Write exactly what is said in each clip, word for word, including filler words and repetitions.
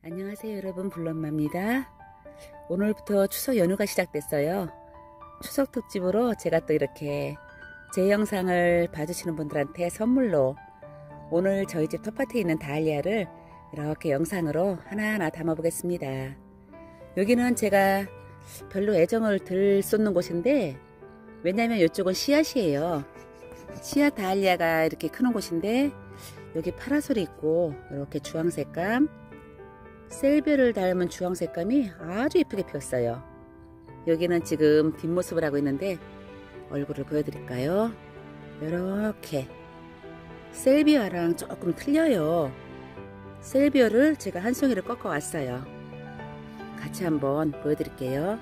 안녕하세요 여러분, 블루엄마입니다. 오늘부터 추석 연휴가 시작됐어요. 추석 특집으로 제가 또 이렇게 제 영상을 봐주시는 분들한테 선물로 오늘 저희 집 텃밭에 있는 다알리아를 이렇게 영상으로 하나하나 담아 보겠습니다. 여기는 제가 별로 애정을 덜 쏟는 곳인데, 왜냐면 이쪽은 씨앗이에요. 씨앗 다알리아가 이렇게 크는 곳인데, 여기 파라솔이 있고 이렇게 주황색감, 셀비어를 닮은 주황색감이 아주 예쁘게 피었어요. 여기는 지금 뒷모습을 하고 있는데 얼굴을 보여드릴까요? 이렇게 셀비어랑 조금 틀려요. 셀비어를 제가 한 송이를 꺾어 왔어요. 같이 한번 보여드릴게요.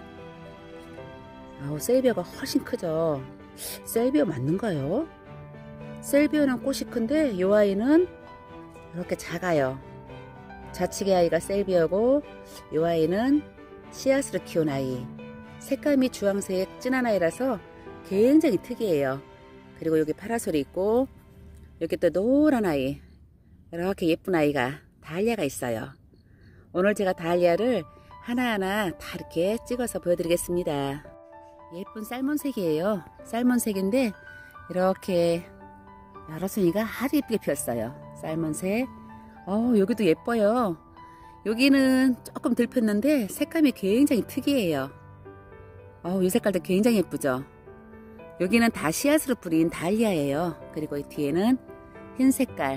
아우, 셀비어가 훨씬 크죠. 셀비어 맞는가요? 셀비어는 꽃이 큰데 이 아이는 이렇게 작아요. 좌측의 아이가 셀비어고 이 아이는 씨앗으로 키운 아이. 색감이 주황색 진한 아이라서 굉장히 특이해요. 그리고 여기 파라솔이 있고 여기 또 노란 아이, 이렇게 예쁜 아이가 다알리아가 있어요. 오늘 제가 다알리아를 하나하나 다 이렇게 찍어서 보여드리겠습니다. 예쁜 살몬색이에요. 살몬색인데 이렇게 여러 송이가 아주 예쁘게 피었어요. 살몬색. 어, 여기도 예뻐요. 여기는 조금 덜 폈는데 색감이 굉장히 특이해요. 어, 이 색깔도 굉장히 예쁘죠. 여기는 다 씨앗으로 뿌린 다알리아예요. 그리고 이 뒤에는 흰 색깔.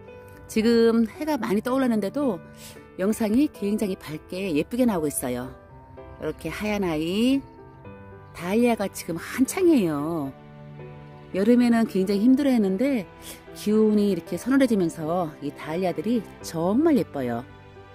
지금 해가 많이 떠올랐는데도 영상이 굉장히 밝게 예쁘게 나오고 있어요. 이렇게 하얀 아이. 다알리아가 지금 한창이에요. 여름에는 굉장히 힘들어 했는데 기온이 이렇게 서늘해지면서 이 다알리아들이 정말 예뻐요.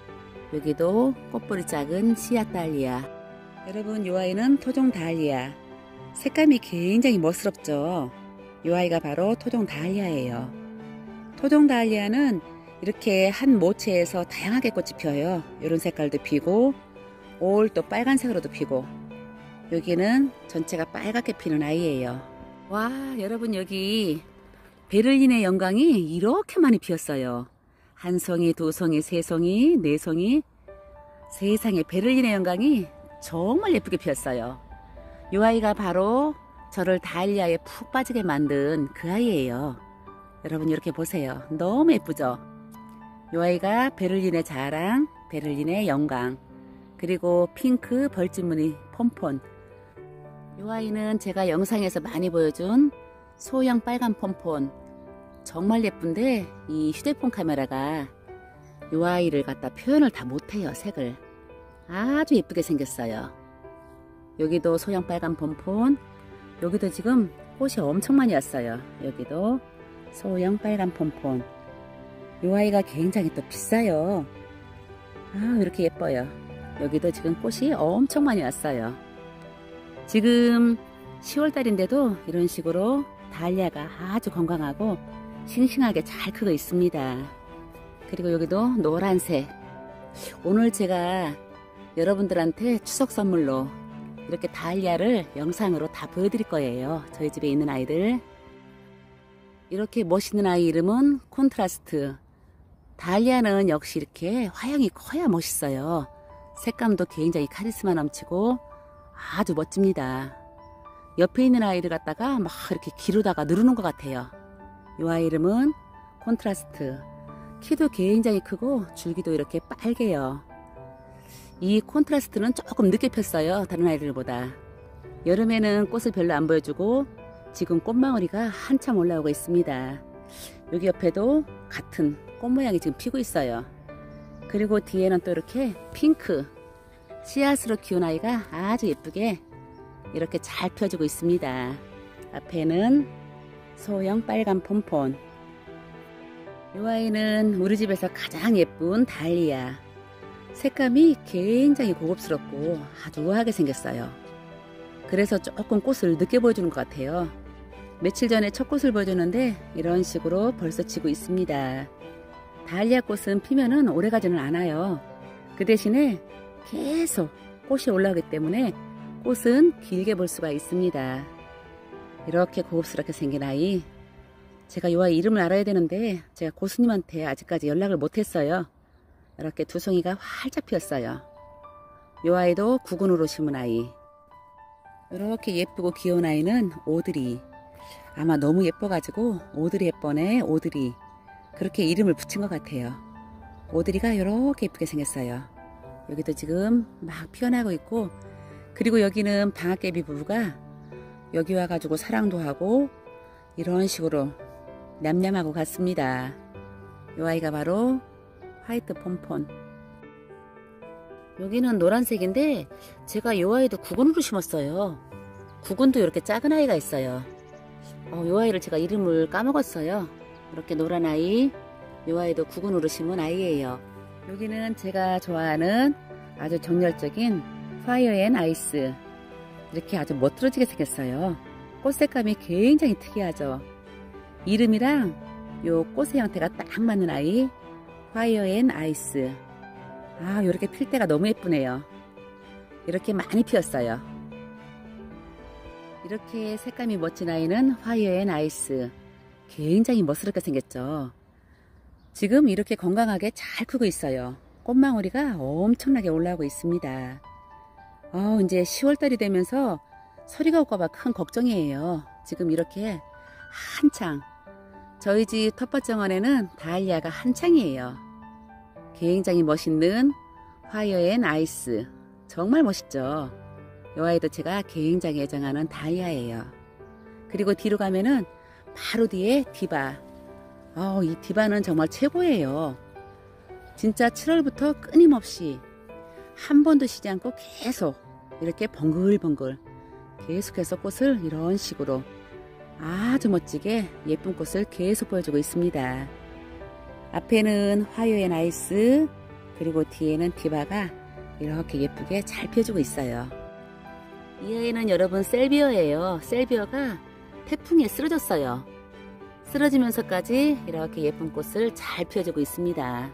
여기도 꽃볼이 작은 씨앗 다알리아. 여러분, 이 아이는 토종 다알리아. 색감이 굉장히 멋스럽죠. 이 아이가 바로 토종 다알리아예요. 토종 다알리아는 이렇게 한 모체에서 다양하게 꽃이 피어요. 이런 색깔도 피고 올 또 빨간색으로도 피고, 여기는 전체가 빨갛게 피는 아이예요. 와, 여러분, 여기 베를린의 영광이 이렇게 많이 피었어요. 한 송이, 두 송이, 세 송이, 네 송이. 세상에, 베를린의 영광이 정말 예쁘게 피었어요. 이 아이가 바로 저를 다알리아에 푹 빠지게 만든 그 아이예요. 여러분, 이렇게 보세요. 너무 예쁘죠? 이 아이가 베를린의 자랑, 베를린의 영광. 그리고 핑크 벌집무늬 폼폰. 이 아이는 제가 영상에서 많이 보여준 소형 빨간 폼폰. 정말 예쁜데 이 휴대폰 카메라가 이 아이를 갖다 표현을 다 못해요. 색을 아주 예쁘게 생겼어요. 여기도 소형 빨간 폼폰. 여기도 지금 꽃이 엄청 많이 왔어요. 여기도 소형 빨간 폼폰. 이 아이가 굉장히 또 비싸요. 아, 이렇게 예뻐요. 여기도 지금 꽃이 엄청 많이 왔어요. 지금 시월달인데도 이런 식으로 다알리아가 아주 건강하고 싱싱하게 잘 크고 있습니다. 그리고 여기도 노란색. 오늘 제가 여러분들한테 추석 선물로 이렇게 다알리아를 영상으로 다 보여드릴 거예요. 저희 집에 있는 아이들. 이렇게 멋있는 아이 이름은 콘트라스트. 다알리아는 역시 이렇게 화형이 커야 멋있어요. 색감도 굉장히 카리스마 넘치고 아주 멋집니다. 옆에 있는 아이를 갖다가 막 이렇게 기르다가 누르는 것 같아요. 이 아이 이름은 콘트라스트. 키도 굉장히 크고 줄기도 이렇게 빨개요. 이 콘트라스트는 조금 늦게 폈어요. 다른 아이들보다. 여름에는 꽃을 별로 안 보여주고 지금 꽃망울이가 한참 올라오고 있습니다. 여기 옆에도 같은 꽃 모양이 지금 피고 있어요. 그리고 뒤에는 또 이렇게 핑크 씨앗으로 키운 아이가 아주 예쁘게 이렇게 잘 펴주고 있습니다. 앞에는 소형 빨간 폼폰. 이 아이는 우리 집에서 가장 예쁜 다알리아. 색감이 굉장히 고급스럽고 아주 우아하게 생겼어요. 그래서 조금 꽃을 늦게 보여주는 것 같아요. 며칠 전에 첫 꽃을 보여주는데 이런 식으로 벌써 지고 있습니다. 다알리아 꽃은 피면은 오래가지는 않아요. 그 대신에 계속 꽃이 올라오기 때문에 꽃은 길게 볼 수가 있습니다. 이렇게 고급스럽게 생긴 아이. 제가 이 아이 이름을 알아야 되는데 제가 고수님한테 아직까지 연락을 못했어요. 이렇게 두 송이가 활짝 피었어요. 이 아이도 구근으로 심은 아이. 이렇게 예쁘고 귀여운 아이는 오드리. 아마 너무 예뻐가지고 오드리 헵번에 오드리 그렇게 이름을 붙인 것 같아요. 오드리가 이렇게 예쁘게 생겼어요. 여기도 지금 막 피어나고 있고, 그리고 여기는 방앗개비 부부가 여기 와가지고 사랑도 하고 이런 식으로 냠냠하고 갔습니다. 이 아이가 바로 화이트 폼폰. 여기는 노란색인데 제가 이 아이도 구근으로 심었어요. 구근도 이렇게 작은 아이가 있어요. 어, 이 아이를 제가 이름을 까먹었어요. 이렇게 노란 아이, 이 아이도 구근으로 심은 아이예요. 여기는 제가 좋아하는 아주 정열적인 파이어 앤 아이스. 이렇게 아주 멋들어지게 생겼어요. 꽃 색감이 굉장히 특이하죠. 이름이랑 요 꽃의 형태가 딱 맞는 아이, 파이어 앤 아이스. 아, 이렇게 필 때가 너무 예쁘네요. 이렇게 많이 피었어요. 이렇게 색감이 멋진 아이는 파이어 앤 아이스. 굉장히 멋스럽게 생겼죠. 지금 이렇게 건강하게 잘 크고 있어요. 꽃망울이가 엄청나게 올라오고 있습니다. 어, 이제 시월달이 되면서 서리가 올까봐 큰 걱정이에요. 지금 이렇게 한창, 저희 집 텃밭 정원에는 다이아가 한창이에요. 굉장히 멋있는 파이어 앤 아이스. 정말 멋있죠. 이 아이도 제가 굉장히 애정하는 다이아예요. 그리고 뒤로 가면은 바로 뒤에 디바. 어, 이 디바는 정말 최고예요. 진짜 칠월부터 끊임없이 한 번도 쉬지 않고 계속 이렇게 번글번글 계속해서 꽃을 이런 식으로 아주 멋지게 예쁜 꽃을 계속 보여주고 있습니다. 앞에는 화요 앤 아이스, 그리고 뒤에는 디바가 이렇게 예쁘게 잘 펴주고 있어요. 이 아이는 여러분 셀비어예요. 셀비어가 태풍에 쓰러졌어요. 쓰러지면서까지 이렇게 예쁜 꽃을 잘 펴주고 있습니다.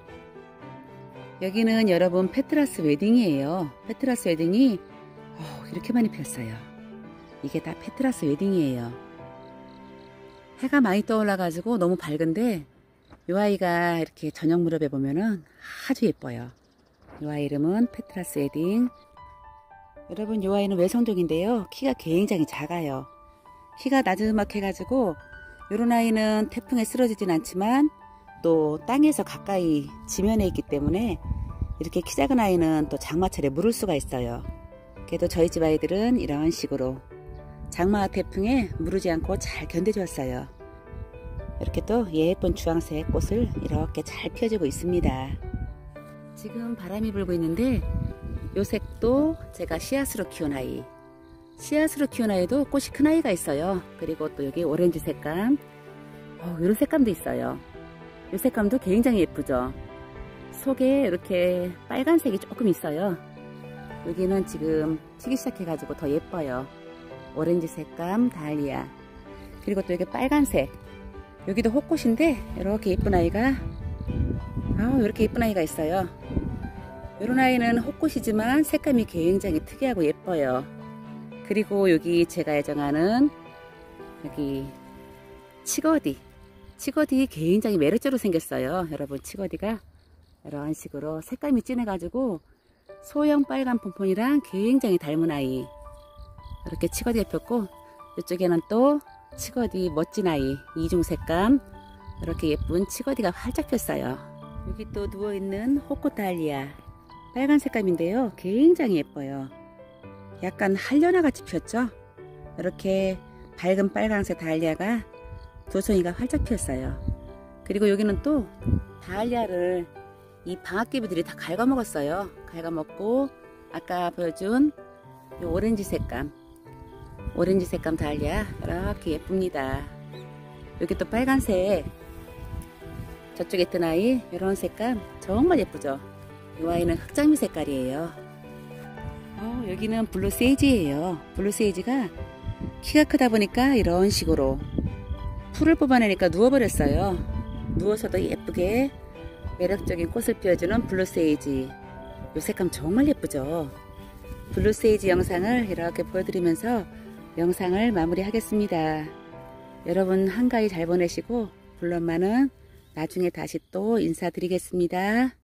여기는 여러분 페트라스 웨딩이에요. 페트라스 웨딩이 어, 이렇게 많이 폈어요. 이게 다 페트라스 웨딩이에요. 해가 많이 떠올라 가지고 너무 밝은데 이 아이가 이렇게 저녁 무렵에 보면은 아주 예뻐요. 이 아이 이름은 페트라스 웨딩. 여러분 이 아이는 외성종인데요. 키가 굉장히 작아요. 키가 나지막해 가지고 이런 아이는 태풍에 쓰러지진 않지만 또 땅에서 가까이 지면에 있기 때문에 이렇게 키 작은 아이는 또 장마철에 물을 수가 있어요. 그래도 저희 집 아이들은 이런 식으로 장마 태풍에 무르지 않고 잘 견뎌줬어요. 이렇게 또 예쁜 주황색 꽃을 이렇게 잘 펴주고 있습니다. 지금 바람이 불고 있는데 요 색도 제가 씨앗으로 키운 아이. 씨앗으로 키운 아이도 꽃이 큰 아이가 있어요. 그리고 또 여기 오렌지 색감, 어, 이런 색감도 있어요. 이 색감도 굉장히 예쁘죠. 속에 이렇게 빨간색이 조금 있어요. 여기는 지금 치기 시작해 가지고 더 예뻐요. 오렌지 색감 달리아, 그리고 또 여기 빨간색, 여기도 호꽃인데 이렇게 예쁜 아이가, 아, 이렇게 예쁜 아이가 있어요. 이런 아이는 호꽃이지만 색감이 굉장히 특이하고 예뻐요. 그리고 여기 제가 애정하는 여기 치거디. 치거디 굉장히 매력적으로 생겼어요. 여러분 치거디가 이런 식으로 색감이 진해가지고 소형 빨간 폼폰이랑 굉장히 닮은 아이. 이렇게 치거디가 폈고 이쪽에는 또 치거디 멋진 아이 이중 색감, 이렇게 예쁜 치거디가 활짝 폈어요. 여기 또 누워있는 호꽃 달리아 빨간 색감인데요. 굉장히 예뻐요. 약간 한려나 같이 폈죠. 이렇게 밝은 빨간색 달리아가 두 송이가 활짝 피었어요. 그리고 여기는 또 달리아를 이 방앗개비들이 다 갉아먹었어요. 갉아먹고 아까 보여준 이 오렌지 색감, 오렌지 색감 달리아 이렇게 예쁩니다. 여기 또 빨간색, 저쪽에 있던 아이 이런 색감 정말 예쁘죠. 이 아이는 흑장미 색깔이에요. 어, 여기는 블루 세이지예요. 블루 세이지가 키가 크다 보니까 이런 식으로 풀을 뽑아내니까 누워버렸어요. 누워서도 예쁘게 매력적인 꽃을 피워주는 블루 세이지. 이 색감 정말 예쁘죠. 블루 세이지 영상을 이렇게 보여드리면서 영상을 마무리하겠습니다. 여러분 한가위 잘 보내시고, 블루 엄마는 나중에 다시 또 인사드리겠습니다.